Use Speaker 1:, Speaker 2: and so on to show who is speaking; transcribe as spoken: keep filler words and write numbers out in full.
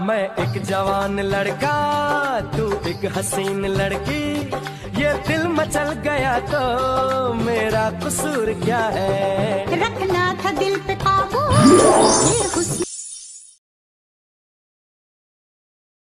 Speaker 1: मैं एक जवान लड़का, तू एक हसीन लड़की, ये दिल मचल गया तो मेरा कसूर क्या है?
Speaker 2: रखना था दिल पे काबू।